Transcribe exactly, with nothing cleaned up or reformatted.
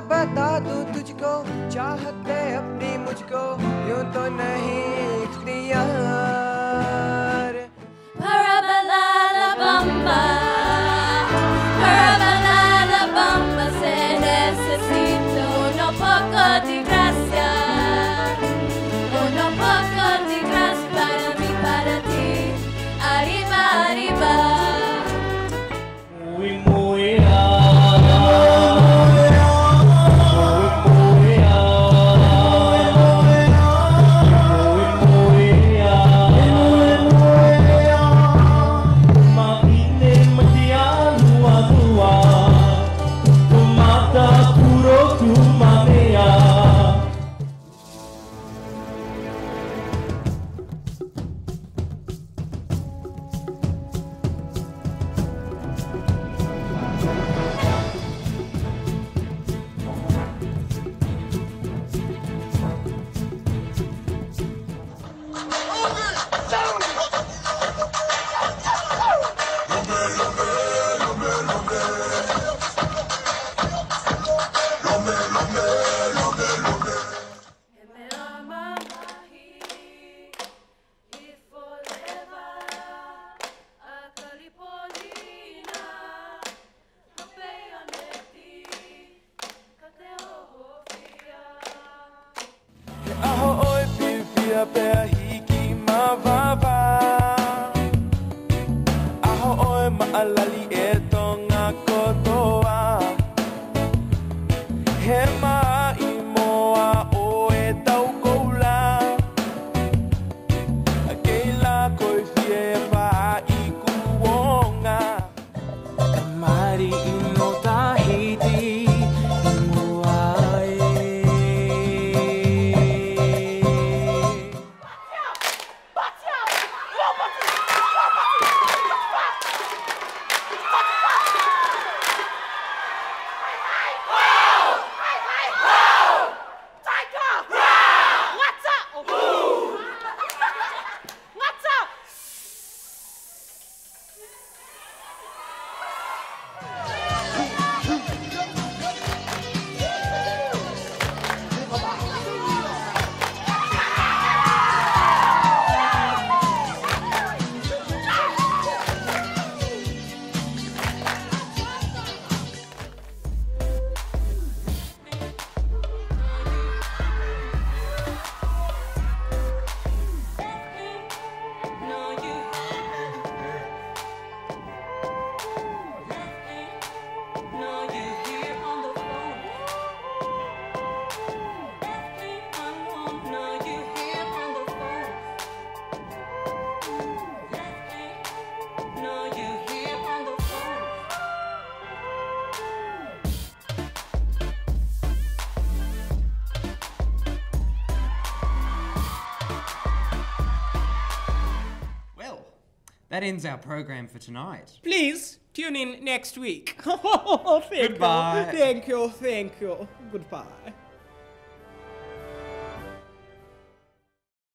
बता दूं तुझको, चाहते अपनी मुझको, यूं तो नहीं इख्तियार। Parabalala bamba, parabalala bamba, se necesito uno poco di gracia, uno poco di gracia para mí, para ti, arriba, arriba. Muy, muy Aho oi pipia pea hiki mawava, aho oi maalali e tonga kotoa, he mai moa o e tau koula, a keila koi fie pa i kuonga, e mari ino Tahiti. That ends our program for tonight. Please tune in next week. Oh, thank Goodbye. you. Thank you. Thank you. Goodbye.